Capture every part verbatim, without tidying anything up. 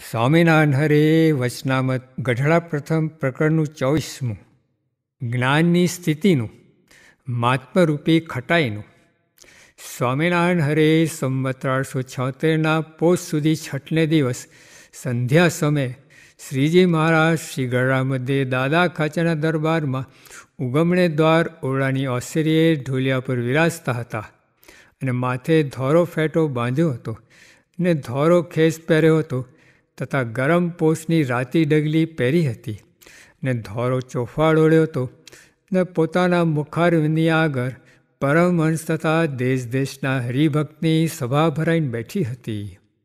સ્વામિનારાયણ હરે વચનામત ગઢડા પ્રથમ પ્રકરણનું ચોવીસમું જ્ઞાનની સ્થિતિનું મહાત્મરૂપી ખટાઈનું. સ્વામિનારાયણ હરે સંવત અઢારસો છોતેરના પોષ સુધી છઠને દિવસ સંધ્યા સમયે શ્રીજી મહારાજ શ્રી ગઢડા મધ્યે દાદા ખાચાના દરબારમાં ઉગમણે દ્વાર ઓરડાની ઓસરીએ ઢોલિયા પર વિરાજતા હતા અને માથે ધોરો ફેટો બાંધ્યો હતો ને ધોરો ખેસ પહેર્યો હતો તથા ગરમ પોષની રાતી ડગલી પહેરી હતી ને ધોરો ચોફાળ ઓળ્યો હતો ને પોતાના મુખારવિંદની આગળ પરમહંસ તથા દેશ દેશના હરિભક્તની સભા ભરાઈને બેઠી હતી.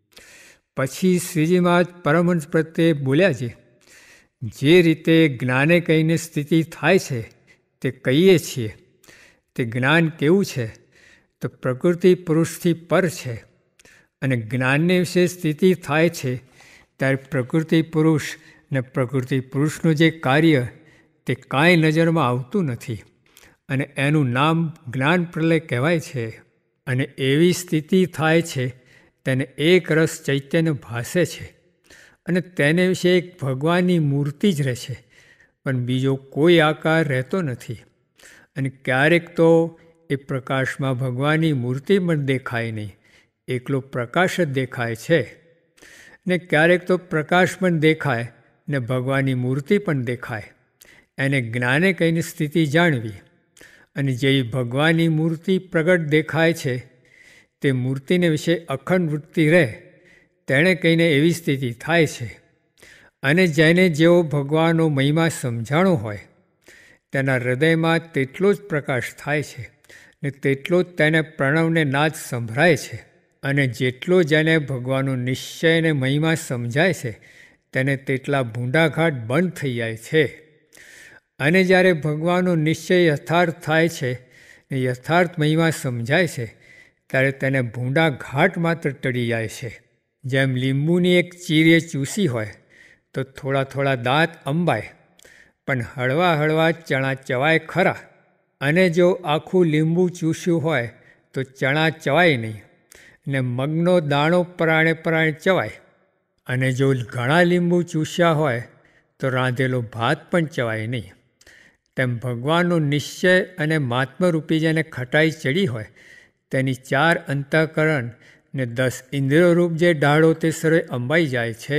પછી શ્રીજી મહારાજ પરમહંસ પ્રત્યે બોલ્યા છે, જે રીતે જ્ઞાને કહીને સ્થિતિ થાય છે તે કહીએ છીએ તે જ્ઞાન કેવું છે તો પ્રકૃતિ પુરુષથી પર છે, અને જ્ઞાનને વિશે સ્થિતિ થાય છે ત્યારે પ્રકૃતિ પુરુષ ને પ્રકૃતિ પુરુષનું જે કાર્ય તે કાંઈ નજરમાં આવતું નથી, અને એનું નામ જ્ઞાન પ્રલય કહેવાય છે. અને એવી સ્થિતિ થાય છે તેને એક રસ ચૈતન્ય ભાસે છે, અને તેને વિશે એક ભગવાનની મૂર્તિ જ રહે છે, પણ બીજો કોઈ આકાર રહેતો નથી. અને ક્યારેક તો એ પ્રકાશમાં ભગવાનની મૂર્તિ પણ દેખાય નહીં, એકલો પ્રકાશ જ દેખાય છે. ને ક્યારેક તો પ્રકાશ પણ દેખાય ને ભગવાનની મૂર્તિ પણ દેખાય. એને જ્ઞાને કહીને સ્થિતિ જાણવી. અને જે ભગવાનની મૂર્તિ પ્રગટ દેખાય છે તે મૂર્તિને વિશે અખંડ વૃત્તિ રહે તેણે કહીને એવી સ્થિતિ થાય છે. અને જેને જેવો ભગવાનનો મહિમા સમજાણો હોય તેના હૃદયમાં તેટલો જ પ્રકાશ થાય છે ને તેટલો જ તેને પ્રણવને નાદ સંભળાય છે. અને જેટલો જેને ભગવાનનો નિશ્ચય અને મહિમા સમજાય છે તેને તેટલા ભૂંડાઘાટ બંધ થઈ જાય છે. અને જ્યારે ભગવાનનો નિશ્ચય યથાર્થ થાય છે ને યથાર્થ મહિમા સમજાય છે ત્યારે તેને ભૂંડા ઘાટ માત્ર ટળી જાય છે. જેમ લીંબુની એક ચીરીએ ચૂસી હોય તો થોડા થોડા દાંત અંબાય, પણ હળવા હળવા ચણા ચવાય ખરા. અને જો આખું લીંબુ ચૂસ્યું હોય તો ચણા ચવાય નહીં, ને મગનો દાણો પરાણે પરાણે ચવાય. અને જો ઘણા લીંબુ ચૂસ્યા હોય તો રાંધેલો ભાત પણ ચવાય નહીં. તેમ ભગવાનનો નિશ્ચય અને મહાત્મરૂપી જેને ખટાઈ ચડી હોય તેની ચાર અંતઃકરણ ને દસ ઇન્દ્રિયોરૂપ જે દાઢો તે સર્વે અંબાઈ જાય છે.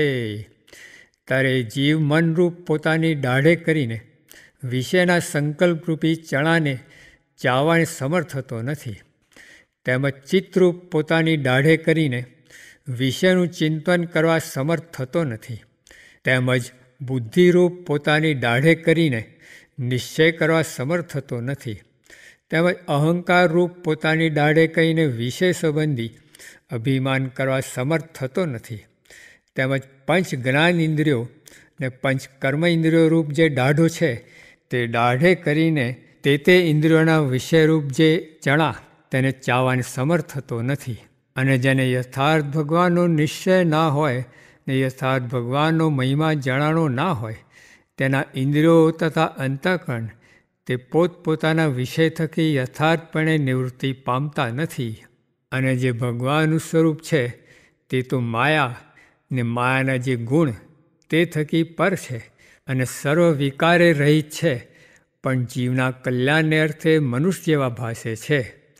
ત્યારે જીવ મનરૂપ પોતાની દાઢે કરીને વિષયના સંકલ્પરૂપી ચણાને ચાવવાને સમર્થ થતો નથી. તેમજ ચિત્તરૂપ પોતાની દાઢે કરીને વિષયનું ચિંતન કરવા સમર્થ થતો નથી. તેમજ બુદ્ધિરૂપ પોતાની દાઢે કરીને નિશ્ચય કરવા સમર્થ થતો નથી. તેમજ અહંકારરૂપ પોતાની દાઢે કહીને વિષય સંબંધી અભિમાન કરવા સમર્થ થતો નથી. તેમજ પંચ જ્ઞાન ઇન્દ્રિયો ને પંચ કર્મ ઇન્દ્રિયો રૂપ જે દાઢો છે તે દાઢે કરીને તે તે ઇન્દ્રિયોના વિષયરૂપ જે ચણા તેને ચાવવાને સમર્થ થતો નથી. અને જેને યથાર્થ ભગવાનનો નિશ્ચય ના હોય ને યથાર્થ ભગવાનનો મહિમા જણાનો ના હોય તેના ઇન્દ્રિયો તથા અંતઃકરણ તે પોતપોતાના વિષય થકી યથાર્થપણે નિવૃત્તિ પામતા નથી. અને જે ભગવાનનું સ્વરૂપ છે તે તો માયા ને માયાના જે ગુણ તે થકી પર છે અને સર્વ વિકારે રહિત છે, પણ જીવના કલ્યાણને અર્થે મનુષ્ય જેવા ભાસે છે.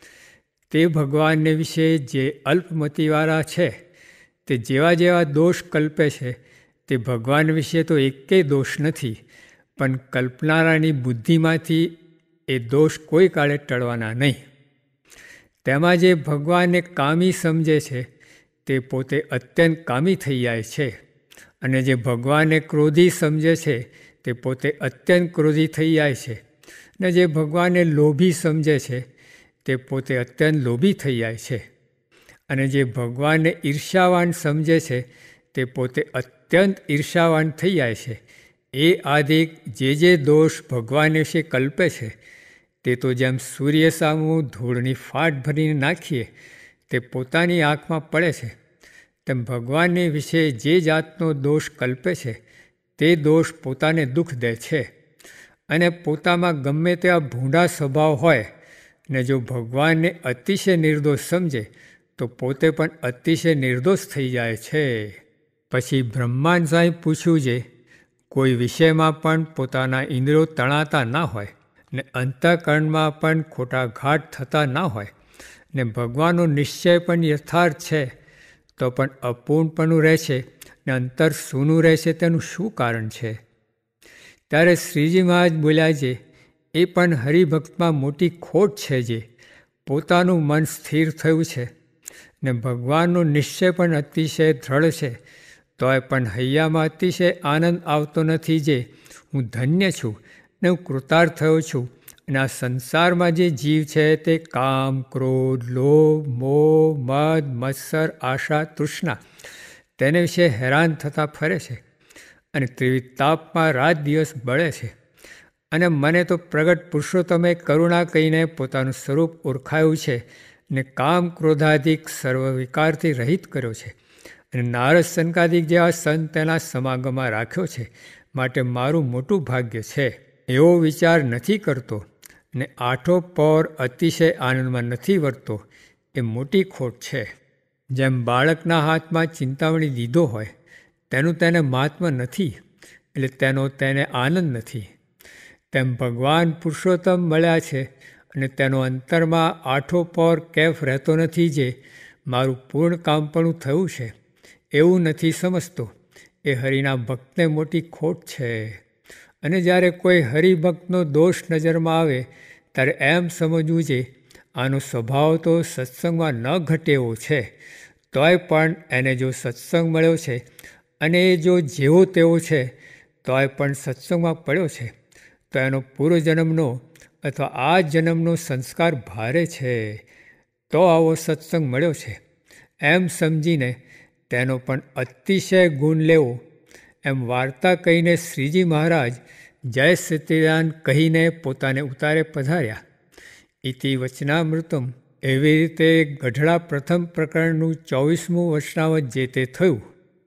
તે ભગવાનને વિશે જે અલ્પમતીવાળા છે તે જેવા જેવા દોષ કલ્પે છે તે ભગવાન વિશે તો એકેય દોષ નથી, પણ કલ્પનારાની બુદ્ધિમાંથી એ દોષ કોઈ કાળે ટળવાના નહીં. તેમાં જે ભગવાનને કામી સમજે છે તે પોતે અત્યંત કામી થઈ જાય છે, અને જે ભગવાનને ક્રોધી સમજે છે તે પોતે અત્યંત ક્રોધી થઈ જાય છે, અને જે ભગવાનને લોભી સમજે છે તે પોતે અત્યંત લોભી થઈ જાય છે, અને જે ભગવાનને ઈર્ષાવાન સમજે છે તે પોતે અત્યંત ઈર્ષાવાન થઈ જાય છે. એ આદિક જે જે દોષ ભગવાન વિશે કલ્પે છે તે તો જેમ સૂર્ય સામું ધૂળની ફાટ ભરીને નાખીએ તે પોતાની આંખમાં પડે છે, તેમ ભગવાનને વિશે જે જાતનો દોષ કલ્પે છે તે દોષ પોતાને દુઃખ દે છે. અને પોતામાં ગમે તેવા ભૂંડા સ્વભાવ હોય ને જો ભગવાનને અતિશય નિર્દોષ સમજે તો પોતે પણ અતિશય નિર્દોષ થઈ જાય છે. પછી બ્રહ્માંડ સાંઈ પૂછ્યું છે, કોઈ વિષયમાં પણ પોતાના ઇન્દ્રિયો તણાતા ના હોય ને અંતઃકરણમાં પણ ખોટા ઘાટ થતા ના હોય ને ભગવાનનો નિશ્ચય પણ યથાર્થ છે તો પણ અપૂર્ણપણું રહે છે ને અંતર સૂનું રહે છે, તેનું શું કારણ છે? ત્યારે શ્રીજી મહારાજ બોલ્યા છે, એ પણ હરિભક્તમાં મોટી ખોટ છે. જે પોતાનું મન સ્થિર થયું છે ને ભગવાનનો નિશ્ચય પણ અતિશય દ્રઢ છે, તોય પણ હૈયામાં અતિશય આનંદ આવતો નથી. જે હું ધન્ય છું ને હું કૃતાર્થ થયો છું અને આ સંસારમાં જે જીવ છે તે કામ, ક્રોધ, લોભ, મોહ, મદ, મત્સર, આશા, તૃષ્ણા તેને વિશે હેરાન થતા ફરે છે અને ત્રિવિધ તાપમાં રાત દિવસ બળે છે. અને મને તો પ્રગટ પુરુષોત્તમે કરુણા કહીને પોતાનું સ્વરૂપ ઓળખાયું છે ને કામ ક્રોધાધિક સર્વ વિકારથી રહિત કર્યો છે અને નારદ સનકાદિક જેવા સંત તેના સમાગમમાં રાખ્યો છે. માટે મારું મોટું ભાગ્ય છે. એવો વિચાર નથી કરતો ને આઠો પહોર અતિશય આનંદમાં નથી વર્તતો, એ મોટી ખોટ છે. જેમ બાળકના હાથમાં ચિંતામણી દીધો હોય તેનું તેને મહાત્મ્ય નથી, એટલે તેનો તેને આનંદ નથી, તેમ ભગવાન પુરુષોત્તમ મળ્યા છે અને તેનો અંતરમાં આઠો પહોર કેફ રહેતો નથી. જે મારું પૂર્ણ કામપણું થયું છે એવું નથી સમજતો, એ હરિના ભક્તને મોટી ખોટ છે. અને જ્યારે કોઈ હરિભક્તનો દોષ નજરમાં આવે ત્યારે એમ સમજવું છે, આનો સ્વભાવ તો સત્સંગમાં ન ઘટે એવો છે, તોય પણ એને જો સત્સંગ મળ્યો છે અને એ જો જેવો તેવો છે તોય પણ સત્સંગમાં પડ્યો છે, તો એનો પૂર્વજન્મનો અથવા આ જન્મનો સંસ્કાર ભારે છે, તો આવો સત્સંગ મળ્યો છે એમ સમજીને તેનો પણ અતિશય ગુણ લેવો. એમ વાર્તા કહીને શ્રીજી મહારાજ જય સચ્ચિદાનંદ કહીને પોતાને ઉતારે પધાર્યા. ઇતિ વચનામૃતમ. એવી રીતે ગઢડા પ્રથમ પ્રકરણનું ચોવીસમું વચનાવત જે તે થયું.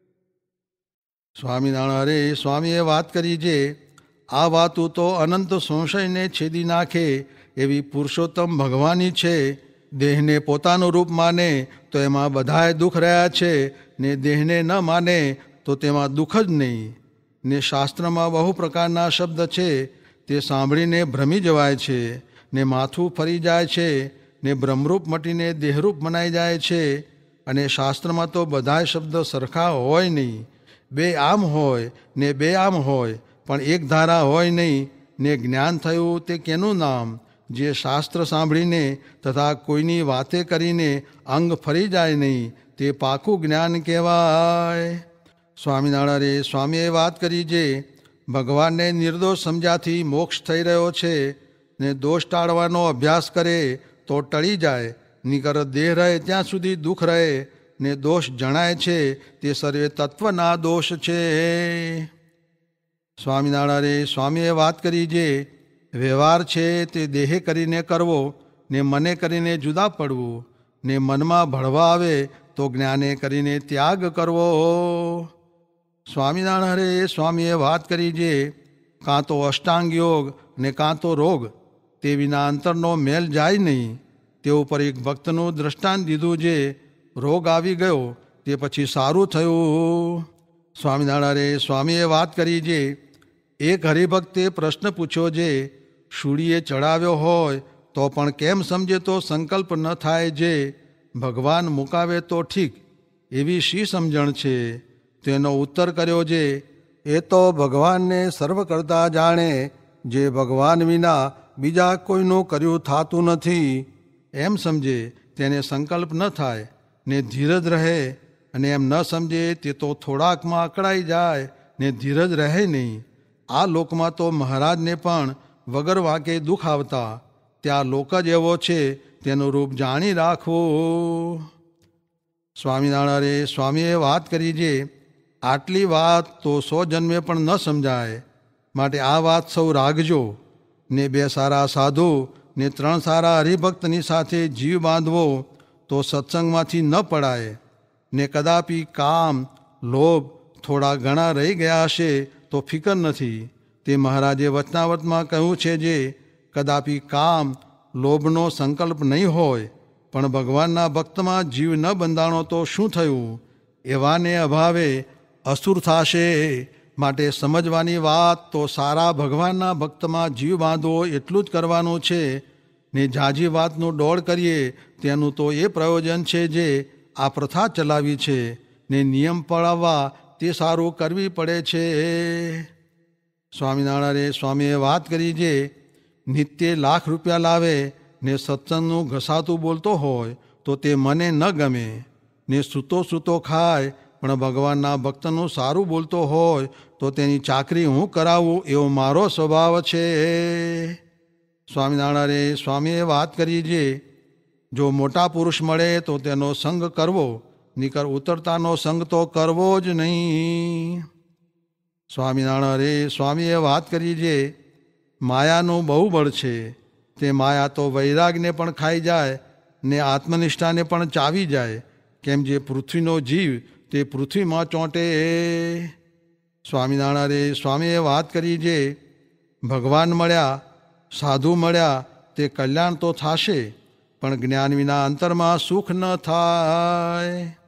સ્વામિનારાયણ હરે સ્વામીએ વાત કરી છે, આ વાતું તો અનંત સંશયને છેદી નાખે એવી પુરુષોત્તમ ભગવાનની છે. દેહને પોતાનું રૂપ માને તો એમાં બધાય દુઃખ રહ્યા છે ને દેહને ન માને તો તેમાં દુઃખ જ નહીં. ને શાસ્ત્રમાં બહુ પ્રકારના શબ્દ છે તે સાંભળીને ભ્રમી જવાય છે ને માથું ફરી જાય છે ને બ્રહ્મરૂપ મટીને દેહરૂપ મનાઈ જાય છે. અને શાસ્ત્રમાં તો બધાય શબ્દ સરખા હોય નહીં, બે આમ હોય ને બે આમ હોય, પણ એક ધારા હોય નહીં. ને જ્ઞાન થયું તે કેનું નામ? જે શાસ્ત્ર સાંભળીને તથા કોઈની વાતે કરીને અંગ ફરી જાય નહીં તે પાકું જ્ઞાન કહેવાય. સ્વામિનારાયણે સ્વામીએ વાત કરી છે, ભગવાનને નિર્દોષ સમજ્યાથી મોક્ષ થઈ રહ્યો છે ને દોષ ટાળવાનો અભ્યાસ કરે તો ટળી જાય, નિકર દેહ રહે ત્યાં સુધી દુઃખ રહે ને દોષ જણાય છે તે સર્વે તત્વના દોષ છે. સ્વામિનારાયણે સ્વામીએ વાત કરી છે, વ્યવહાર છે તે દેહે કરીને કરવો ને મને કરીને જુદા પડવું ને મનમાં ભળવા આવે તો જ્ઞાને કરીને ત્યાગ કરવો. સ્વામિનારાયણ સ્વામીએ વાત કરી છે, કાં તો અષ્ટાંગ યોગ ને કાં તો રોગ, તે વિના અંતરનો મેલ જાય નહીં. તે ઉપર એક ભક્તનું દ્રષ્ટાંત દીધું છે, રોગ આવી ગયો તે પછી સારું થયું. સ્વામિનારાયણ સ્વામીએ વાત કરી છે, એક હરિભક્તે પ્રશ્ન પૂછ્યો છે, શૂળીએ ચડાવ્યો હોય તો પણ કેમ સમજે તો સંકલ્પ ન થાય? જે ભગવાન મુકાવે તો ઠીક, એવી શી સમજણ છે? તેનો ઉત્તર કર્યો છે, એ તો ભગવાનને સર્વ કરતા જાણે, જે ભગવાન વિના બીજા કોઈનું કર્યું થાતું નથી એમ સમજે તેને સંકલ્પ ન થાય ને ધીરજ રહે. અને એમ ન સમજે તે તો થોડાકમાં અકળાઈ જાય ને ધીરજ રહે નહીં. આ લોકમાં તો મહારાજને પણ વગર વાંકે દુઃખ આવતા, ત્યાં લોક જ એવો છે તેનું રૂપ જાણી રાખવું. સ્વામિનારાયણે સ્વામીએ વાત કરી છે, આટલી વાત તો સો જન્મે પણ ન સમજાય, માટે આ વાત સૌ રાખજો ને બે સારા સાધુ ને ત્રણ સારા હરિભક્તની સાથે જીવ બાંધવો તો સત્સંગમાંથી ન પડાય. ને કદાપી કામ, લોભ થોડા ઘણા રહી ગયા હશે તો ફિકર નથી. તે મહારાજે વચનાવતમાં કહ્યું છે, જે કદાપી કામ, લોભનો સંકલ્પ નહીં હોય પણ ભગવાનના ભક્તમાં જીવ ન બંધાણો તો શું થયું? એવાને અભાવે અસુર થશે. માટે સમજવાની વાત તો સારા ભગવાનના ભક્તમાં જીવ બાંધવો એટલું જ કરવાનું છે ને જાજી વાતનું ડોળ કરીએ તેનું તો એ પ્રયોજન છે જે આ પ્રથા ચલાવી છે ને નિયમ પડાવવા તે સારું કરવી પડે છે. સ્વામિનારાયણ સ્વામીએ વાત કરી જે નિત્ય લાખ રૂપિયા લાવે ને સત્સંગનું ઘસાતું બોલતો હોય તો તે મને ન ગમે ને સૂતો સૂતો ખાય પણ ભગવાનના ભક્તનું સારું બોલતો હોય તો તેની ચાકરી હું કરાવું એવો મારો સ્વભાવ છે. સ્વામિનારાયણ સ્વામીએ વાત કરી જે જો મોટા પુરુષ મળે તો તેનો સંગ કરવો, નીકર ઉતરતાનો સંગ તો કરવો જ નહીં. સ્વામિનારાયણ સ્વામીએ વાત કરી જે માયાનું બહુ બળ છે. તે માયા તો વૈરાગને પણ ખાઈ જાય ને આત્મનિષ્ઠાને પણ ચાવી જાય. કેમ જે પૃથ્વીનો જીવ તે પૃથ્વીમાં ચોંટે. સ્વામિનારાયણ સ્વામીએ વાત કરી જે ભગવાન મળ્યા, સાધુ મળ્યા તે કલ્યાણ તો થશે પણ જ્ઞાન વિના અંતરમાં સુખ ન થાય.